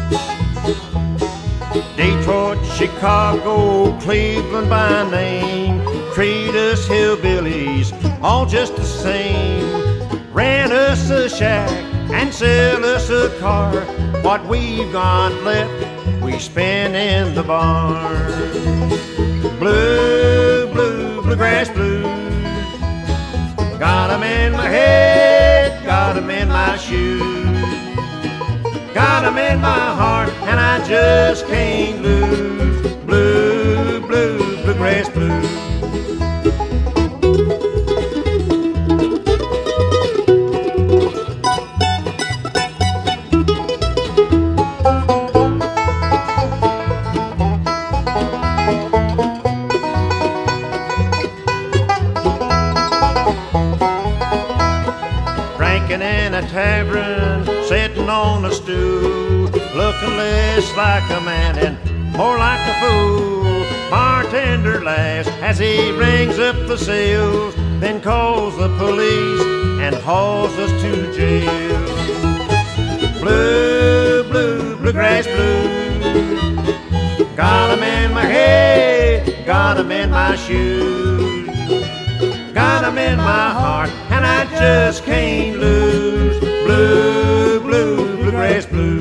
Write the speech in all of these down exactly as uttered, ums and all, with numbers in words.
Detroit, Chicago, Cleveland by name, treat us hillbillies all just the same. Rent us a shack and sell us a car. What we've got left, we spend in the bar. Blue, blue, bluegrass blues, got 'em in my head, got 'em in my shoes, got 'em in my heart, and I just can't lose. Blue, blue, bluegrass blues. Drinking in a tavern, sitting on a stool, looking less like a man and more like a fool. Bartender laughs as he rings up the sales, then calls the police and hauls us to jail. Blue, blue, bluegrass blues, got 'em in my head, got 'em in my shoes, got 'em in my heart, and I just can't lose. Blue, blue, bluegrass blues.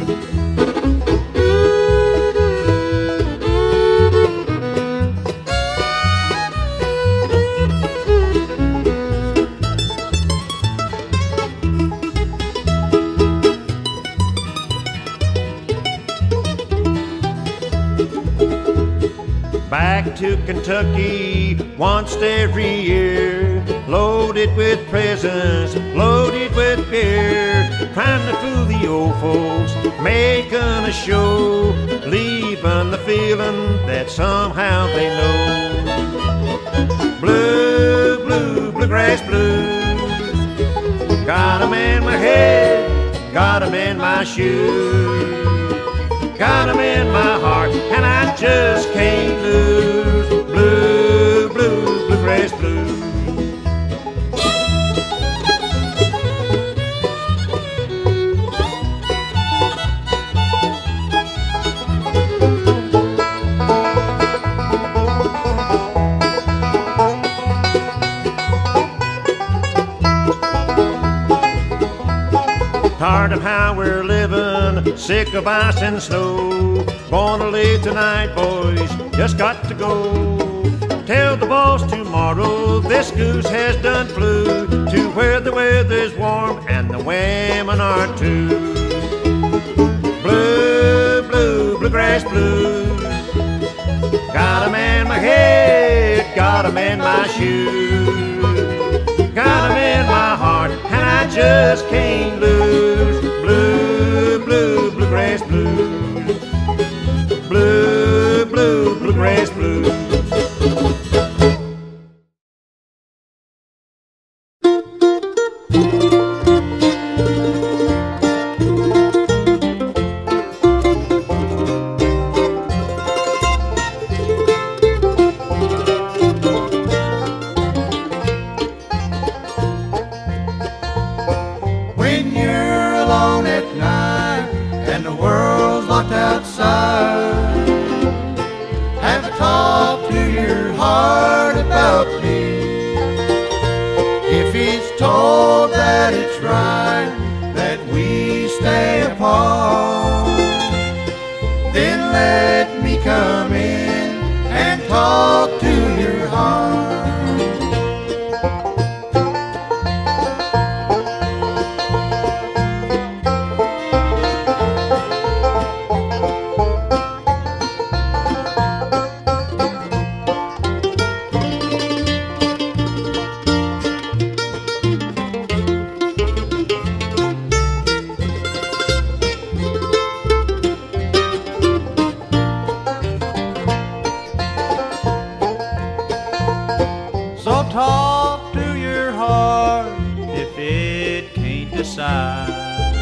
Back to Kentucky once every year, loaded with presents, loaded with beer, trying to fool the old folks, making a show, leaving the feeling that somehow they know. Blue, blue, bluegrass blues, got 'em in my head, got 'em in my shoes, got 'em in my heart, and I just can't lose. Blue, blue, bluegrass blues. Tired of how we're living, sick of ice and snow. Gonna leave tonight, boys, just got to go. Tell the boss tomorrow this goose has done flew to where the weather's warm and the women are too. Blue, blue, bluegrass blues, got 'em in my head, got 'em in my shoes, got 'em in my heart, and I just can't lose. Blue, blue, bluegrass blues, blue, blue, bluegrass blues. When you're alone at night and the world's locked outside, have a talk to your heart about me. If he's told that it's right that we stay apart, then let me come in and talk to your heart. So talk to your heart if it can't decide.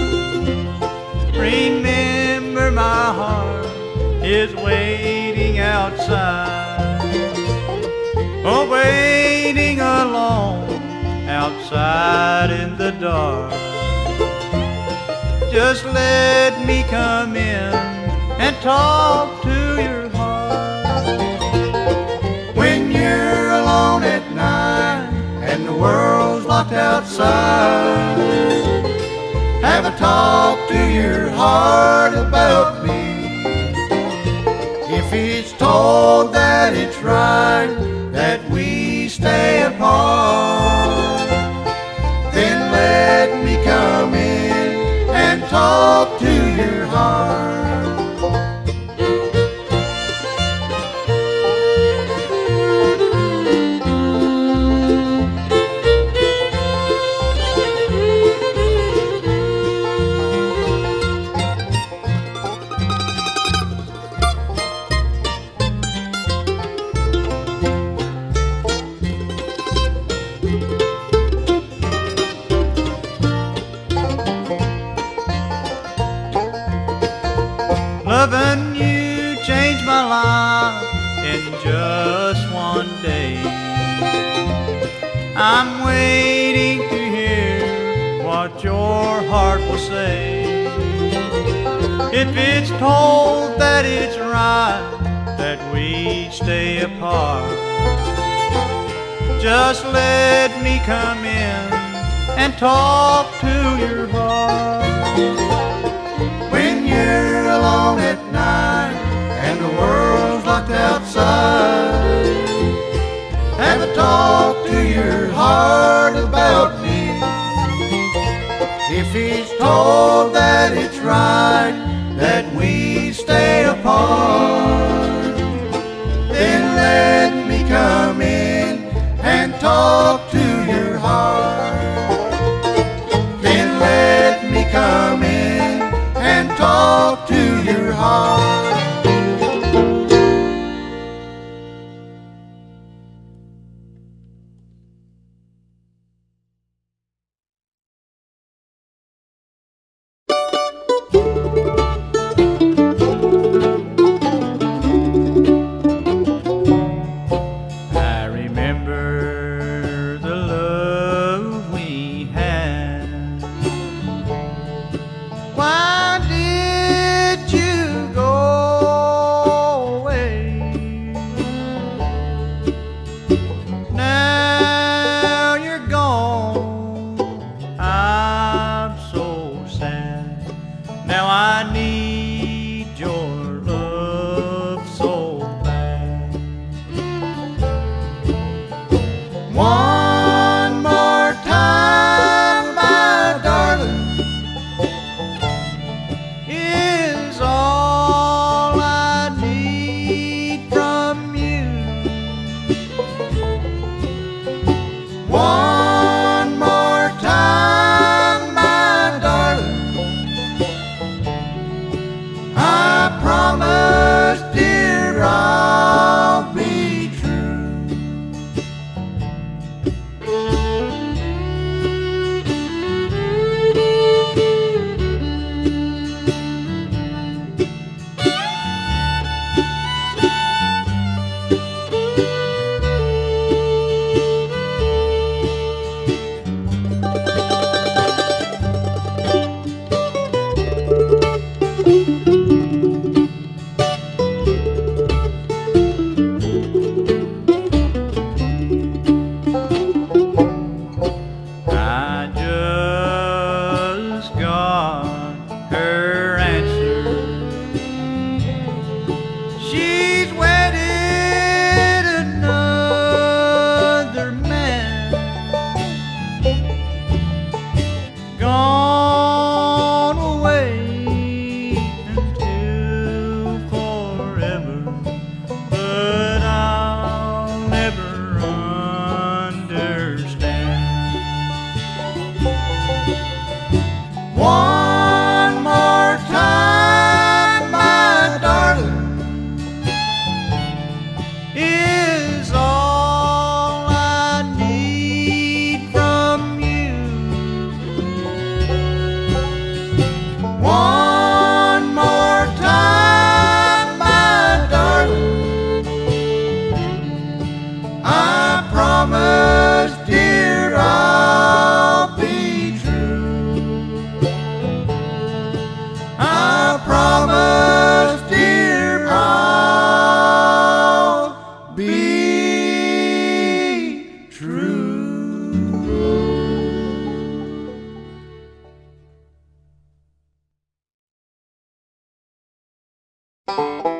Remember my heart is waiting outside, oh, waiting alone outside in the dark. just let me come in and talk to your heart. When you're alone at night and the world's locked outside, have a talk to your heart about me. If it's told that it's right that we stay apart, then let me come in and talk to your heart. Loving you changed my life in just one day. I'm waiting to hear what your heart will say. If it's told that it's right that we stay apart, just let me come in and talk to your heart. When you're alone at night and the world's locked outside, have a talk to your heart about me. If he's told that it's right that we stay apart, then let me come in and talk to your heart. Then let me come in and talk to your heart. I remember the love we had. Why did you go away? Now you're gone, I'm so sad. Now I need your love so bad. One more time, my darling, Is all I need from you. one more time, my darling,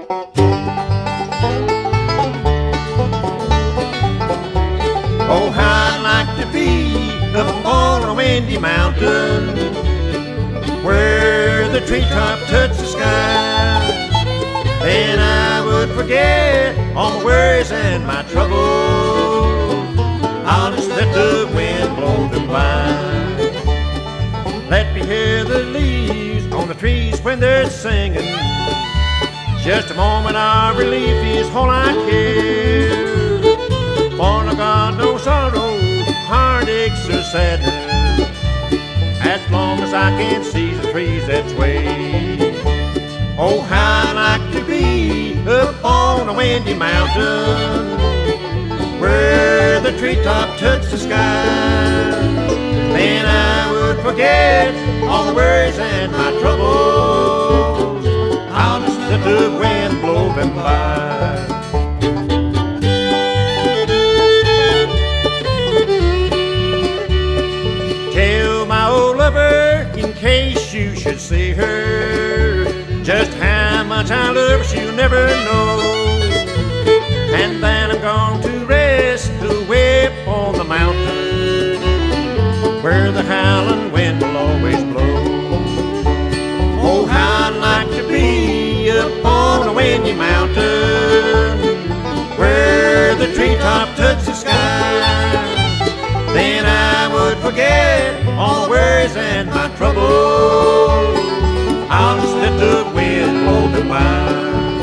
Oh, how I'd like to be up on a windy mountain where the treetop touch the sky. Then I would forget all my worries and my troubles. I'll just let the wind blow them by. Let me hear the leaves on the trees when they're singing. Just a moment of relief is all I care. For I got no sorrow, heartaches or sadness, as long as I can see the trees that sway. Oh, how I'd like to be up on a windy mountain where the treetop touch the sky. Then I would forget all the worries and my troubles. I'll just let the wind blow them by. Tell my old lover, in case you should see her, just how much I love her she'll never know. And then I'm gone to rest away up on the mountain where the howling wind will always blow. Oh, how I'd like to be up on a windy mountain where the treetop touch the sky. Then I would forget all the worries and my troubles. I'll just let the wind blow them by.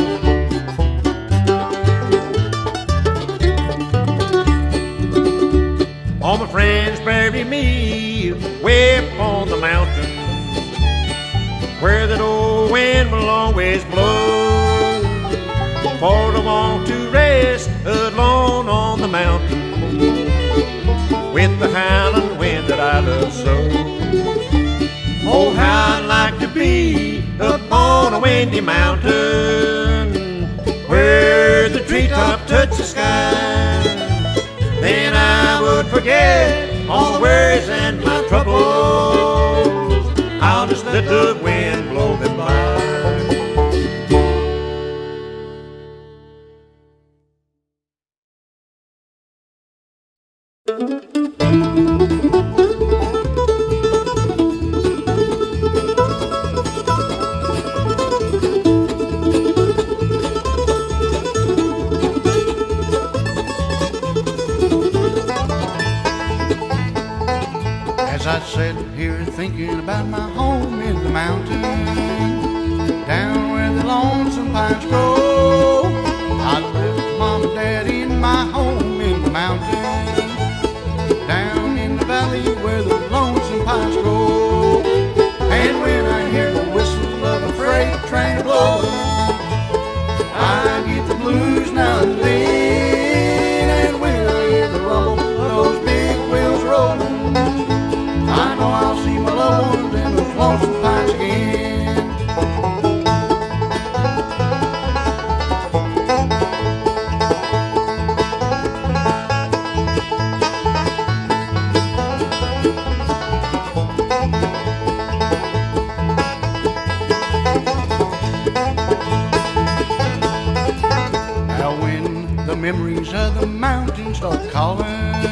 All my friends bury me way up on the mountain where that old wind will always blow. For I want to rest alone on the mountain with the howling wind that I love so. Oh, how I'd like to be up on a windy mountain where the treetop touch the sky. Then I would forget all the worries and my troubles. I'll just let the wind blow them by. As I sit here thinking about my home in the mountain, down where the lonesome pines grow, I left mom and dad in my home in the mountain, down in the valley where the lonesome pines grow. And when I hear the whistle of a freight train blowing, I get the blues now and then. And when I hear the rumble of those big wheels rolling, I know I'll see my loved ones in those lonesome pines again. Now when the memories of the mountain start calling,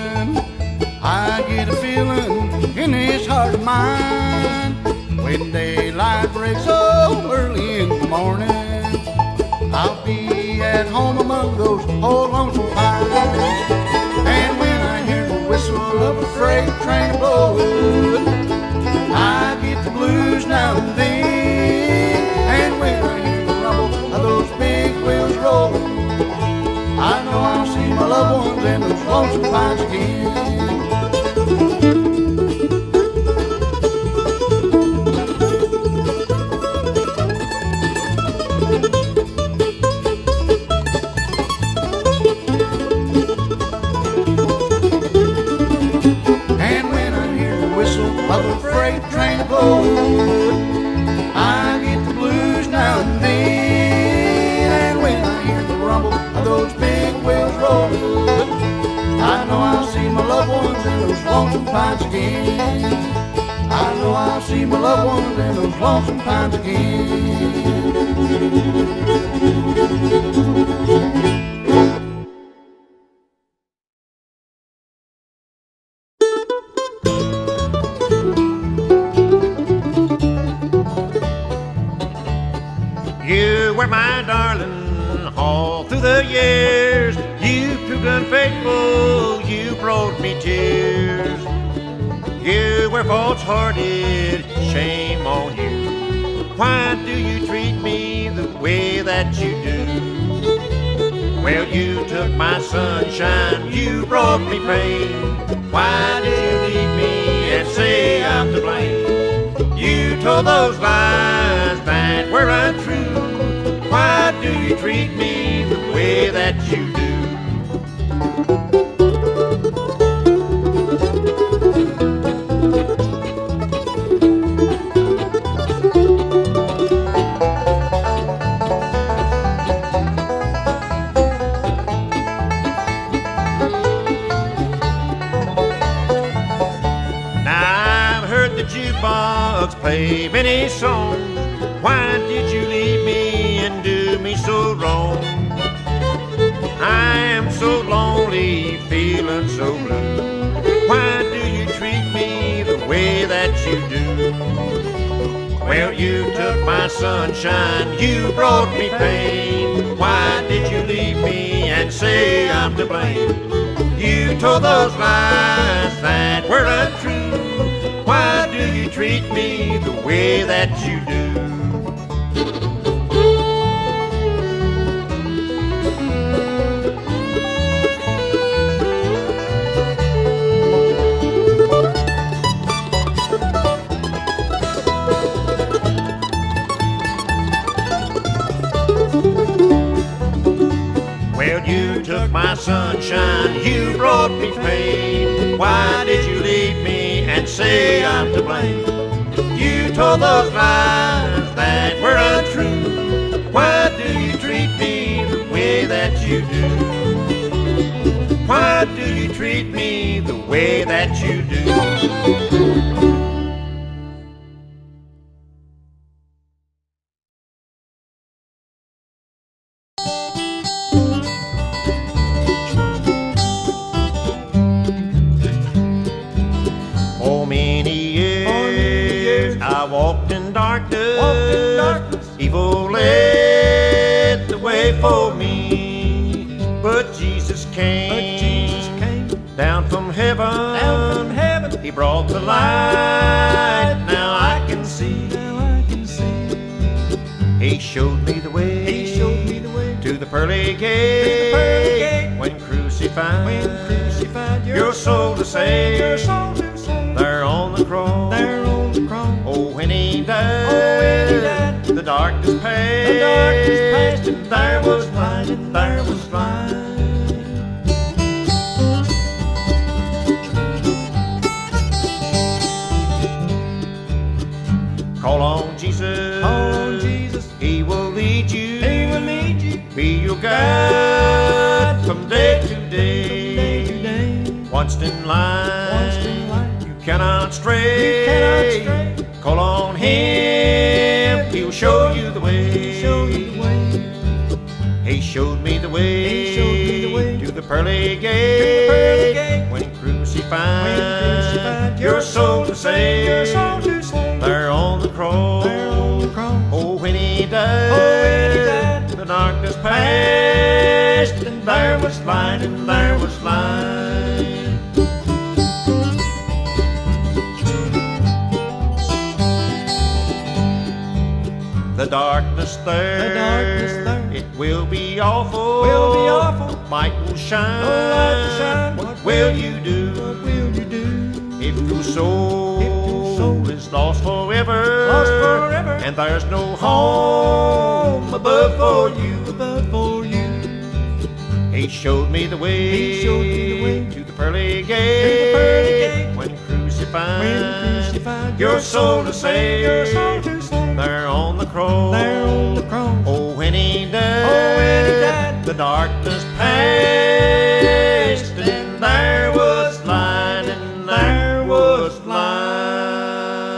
I get a feeling in this heart of mine. When daylight breaks so early in the morning, I'll be at home among those old lonesome pines. And when I hear the whistle of a freight train blowing, I get the blues now and then. And when I hear the rumble of those big wheels rolling, I know I'll see my loved ones in those lonesome pines again. Of a freight train blowing, I get the blues now and then. And when I hear the rumble of those big wheels rolling, I know I'll see my loved ones in those lonesome pines again. I know I'll see my loved ones in those lonesome times again. You were my darling all through the years. You proved unfaithful, you brought me tears. You were false-hearted, shame on you. Why do you treat me the way that you do? Well, you took my sunshine, you brought me pain. Why did you leave me and say I'm to blame? You told those lies that were untrue. Why do you treat me the way that you do? Jukebox play many songs. Why did you leave me and do me so wrong? I am so lonely, feeling so blue. Why do you treat me the way that you do? Well, you took my sunshine, you brought me pain. Why did you leave me and say I'm to blame? You told those lies that were untrue. Why do you treat me the way that you do? Well, you took my sunshine, you brought me pain. Why did you leave me and say I'm to blame? You told those lies that were untrue. Why do you treat me the way that you do? Why do you treat me the way that you do? For many years I walked in darkness, walked in darkness. Evil led the way for me, but Jesus came, but Jesus came down from heaven, down from heaven. He brought the light, now I can see, now I can see. He showed me the way, he showed me the way to the pearly gate, to the pearly gate. When crucified, when crucified, your, your soul to save, your soul to save. There on the cross, there on the cross. Oh, when he died, oh, when he died, the darkness passed, the darkness passed, and there was light, and there was light. Call on Jesus, call on Jesus. He will lead you, he will lead you. Be your guide from day to day, from day, to day. Once in line, once in line. You cannot stray, you cannot stray. Call on him, he'll show you the way, show you the way. He showed me the way, he showed me the way to the pearly gate, to the pearly gate. When crucified, when crucified, your soul to save, your soul to save. There on the cross, there on the cross. Oh, when he died, oh, when he died, the darkness passed, and there was light, and there was light. The darkness there, the darkness there, it will be awful, will be awful. Light will shine, oh, light will shine. What, what will you do? What will you do? If your soul, if your soul is lost forever, lost forever, and there's no home above for you, above for you. He showed me the way, he showed me the way to the pearly gate, to the pearly gate. When crucified, when crucified, your soul to save, your soul to save. There on the cross, there on the cross. Oh, when he died, oh, when he died, the darkness passed, and there was light, and there was light.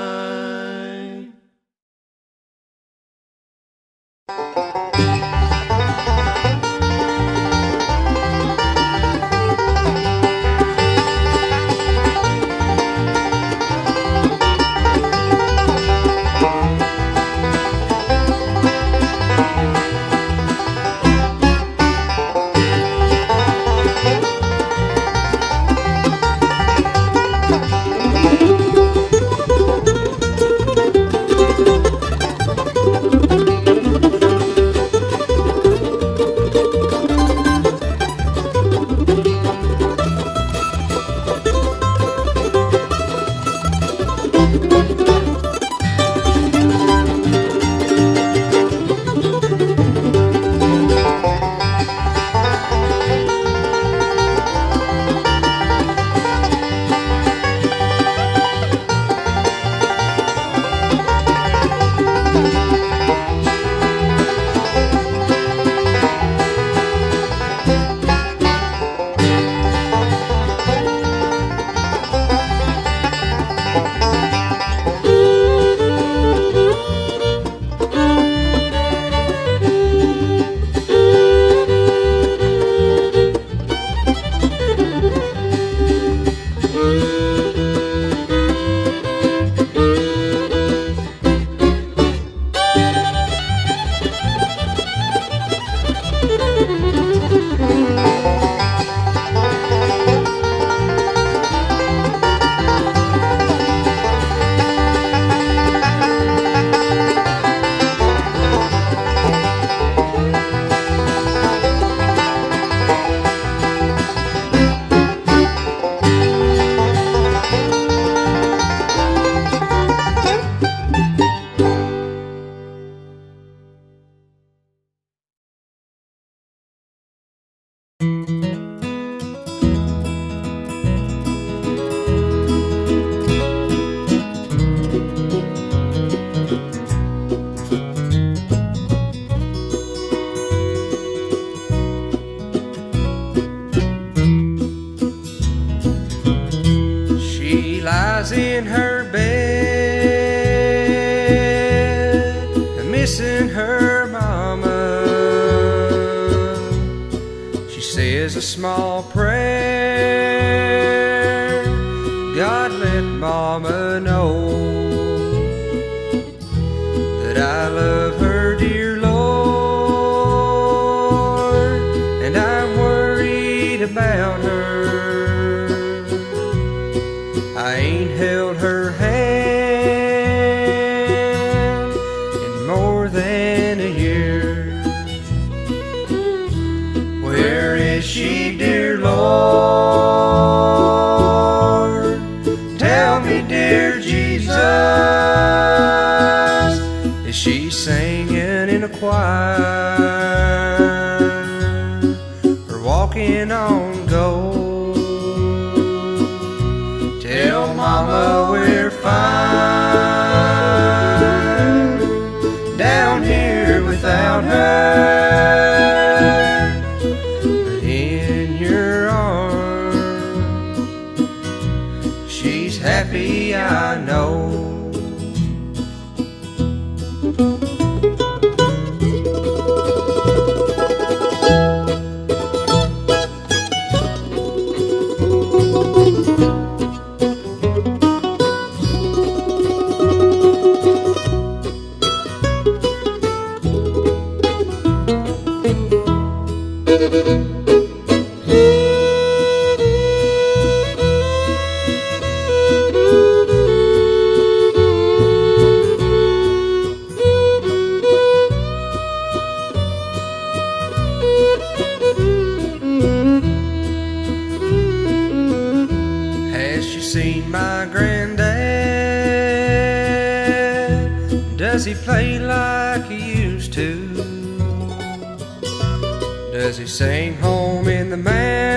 lies in her bed, missing her mama. She says a small prayer, God let mama know that I love her, dear Lord, and I'm worried about her. I ain't held her hand in more than a year. Where is she, dear Lord? Tell me, dear Jesus, is she singing in a choir or walking on gold? Tell mama we're fine down here without her, but in your arms she's happy, I know. Has she seen my granddad? Does he play like he used to? Does he sing home in the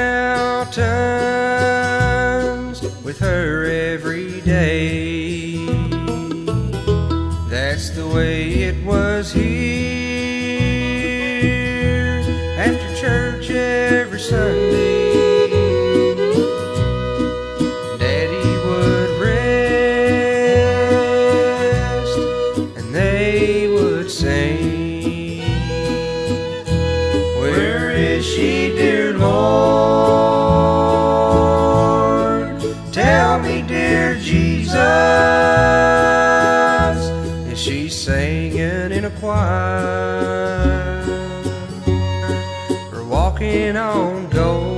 mountains with her every day? That's the way it was here after church every Sunday. Daddy would rest and they would sing. singing in a choir or walking on gold.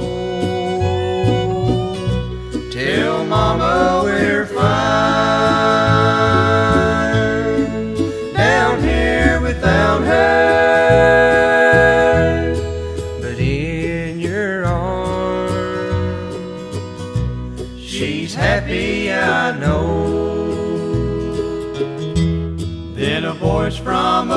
Tell Mama we're fine down here without her, but in your arms she's happy, I know. Then a voice from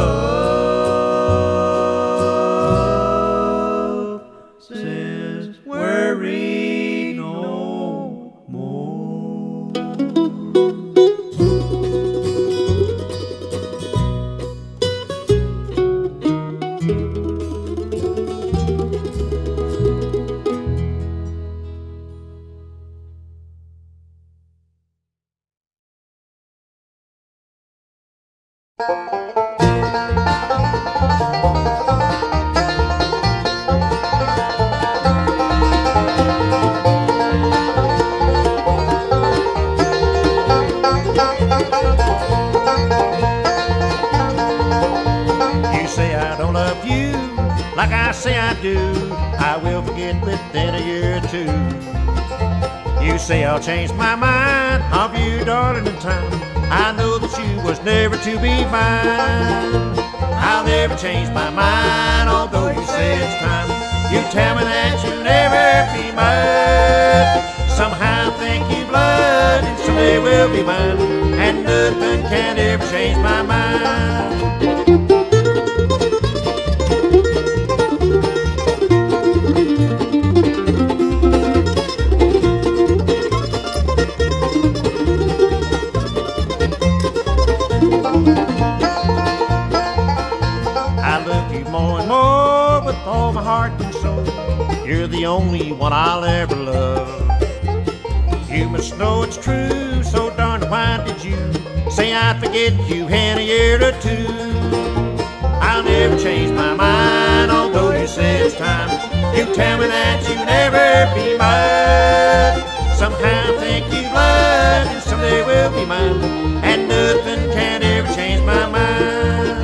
above says, worry no more. You say I don't love you like I say I do. I will forget within a year or two. You say I'll change my mind of you, darling, in time. I know that you was never to be mine. I'll never change my mind, although you say it's time. You tell me that you'll never be mine. Somehow I think you blood, and someday will be mine. And nothing can ever change my mind. More and more with all my heart and soul. You're the only one I'll ever love. You must know it's true, so darn why did you say I'd forget you in a year or two? I'll never change my mind, although you say it's time. You tell me that you'll never be mine. Somehow I think you blood, and someday will be mine. And nothing can ever change my mind.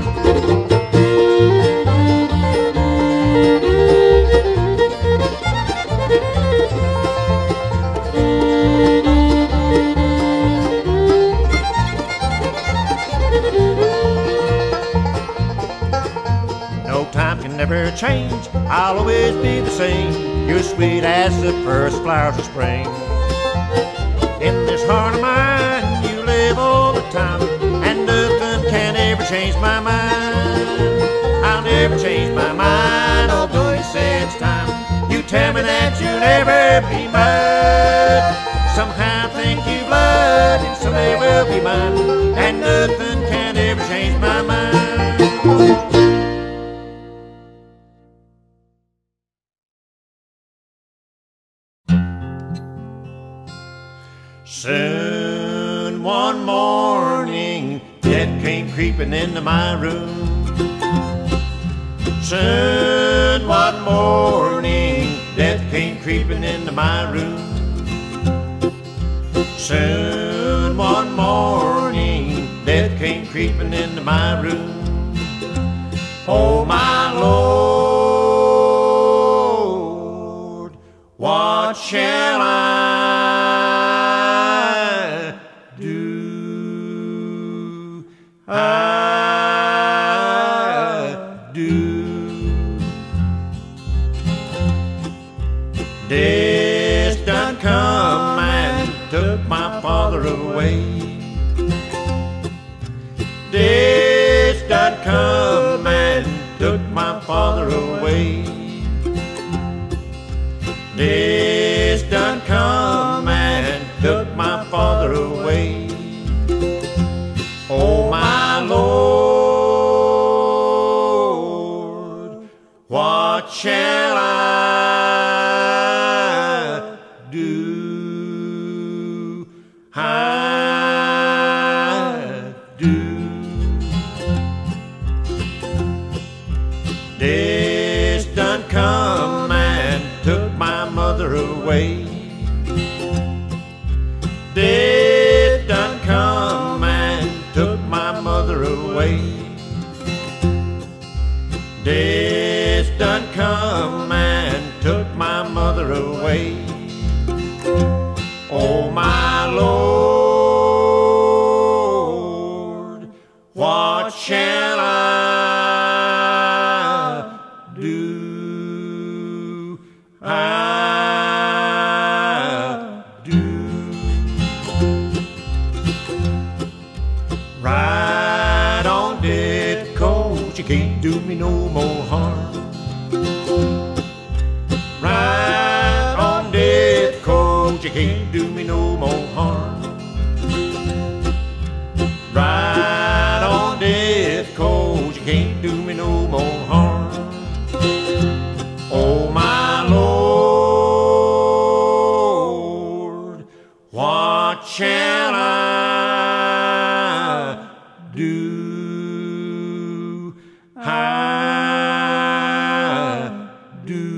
Never change, I'll always be the same. You're sweet as the first flowers of spring. In this heart of mine, you live all the time, and nothing can ever change my mind. I'll never change my mind, although you say it's time. You tell me that you'll never be mine. Somehow I think you blood, and someday will be mine. And nothing can ever change my mind. Soon one morning, death came creeping into my room. Soon one morning, death came creeping into my room. Soon one morning, death came creeping into my room. Oh my Lord, what shall I I do? Death done come and took my father away. Death done come and took my father away. Death done come and took my father away. Oh my Lord, what shall I do? I do. Death done come and took my mother away. Death done come and took my mother away. away. Death done come and took my mother away. Oh my Lord, what shall I do? I do. Ride on, dead coach, you can't do me no more harm. Ride on, dead coach, you can't do me no more harm. Ride on, dead coach, you can't do me no more harm. Oh my Lord, what shall I do? I do.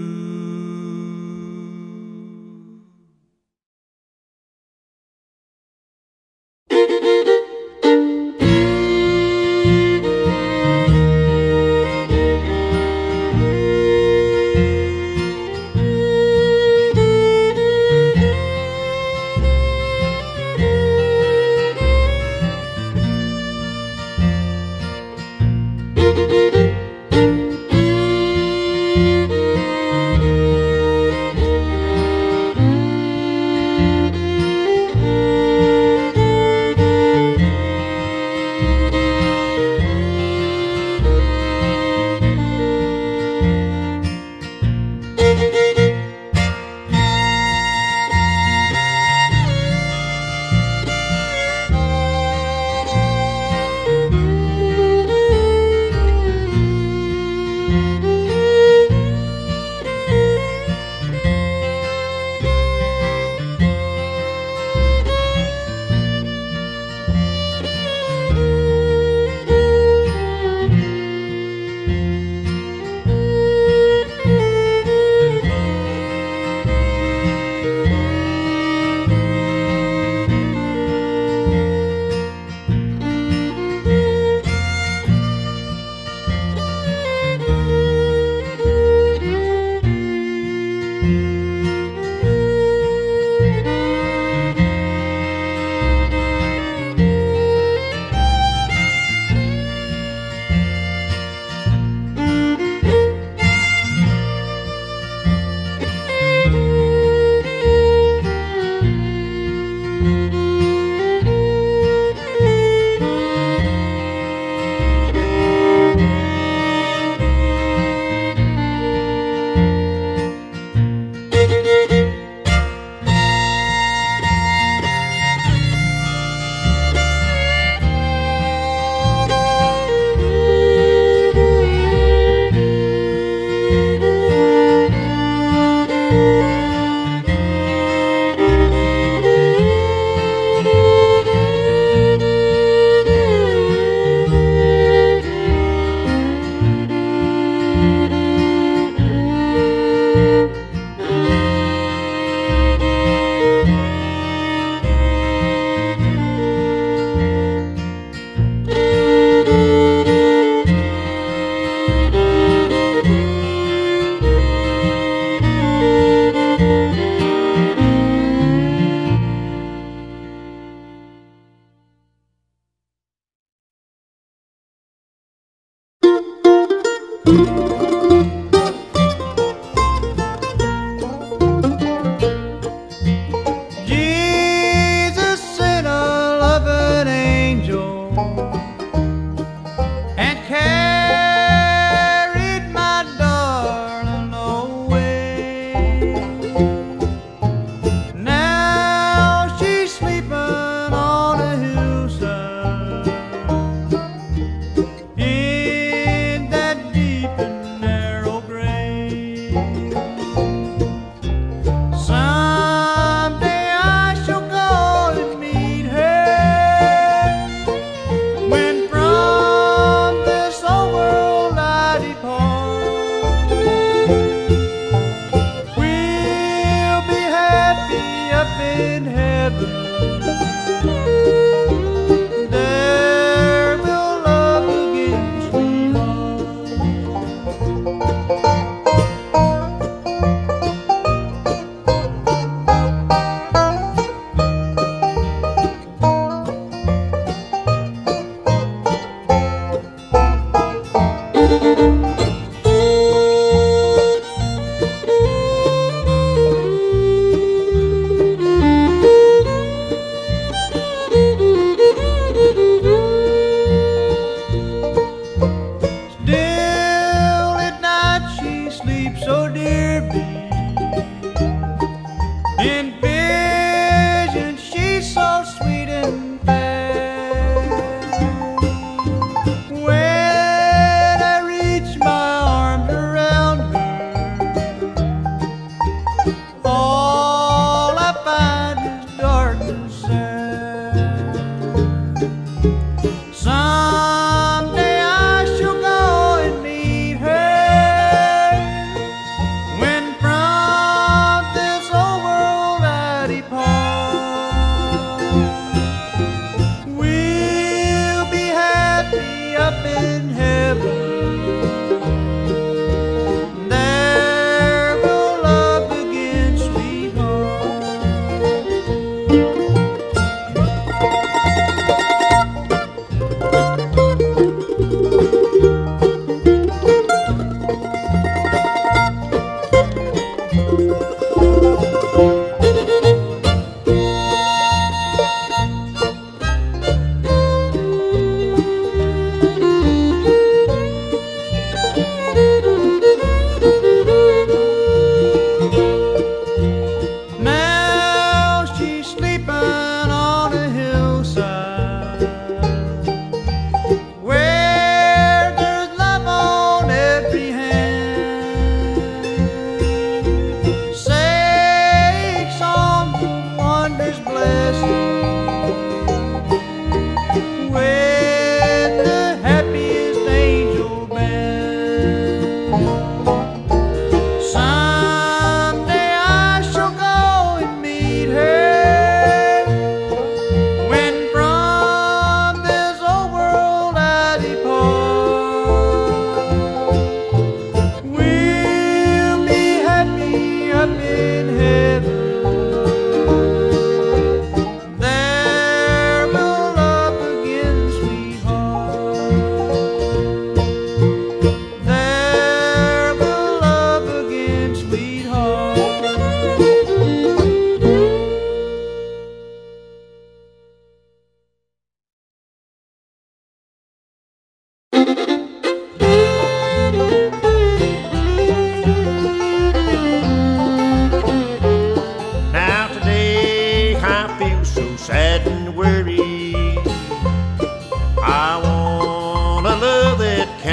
Jesus sent a loving angel and carried my darling away. Now she's sleeping on a hillside in that deep and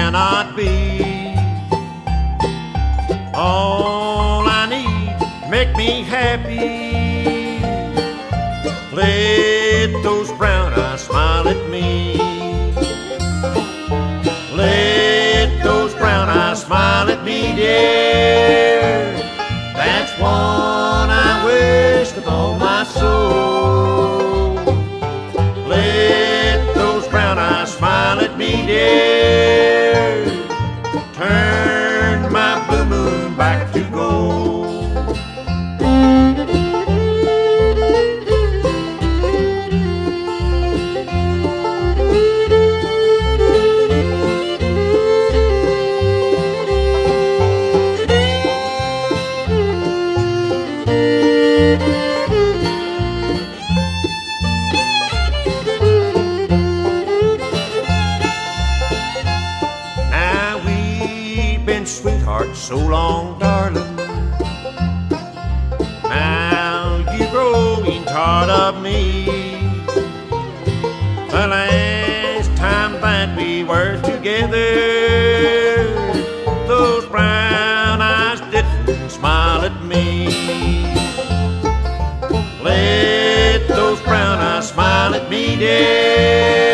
cannot be. All I need, make me happy. Let those brown eyes smile at me. Let those brown eyes smile at me, dear. That's one I wish with all my soul. Let those brown eyes smile at me, dear. Turn my blue moon back to gold. Sweetheart, so long, darling. Now you're growing tired of me. The last time that we were together, those brown eyes didn't smile at me. Let those brown eyes smile at me, dear.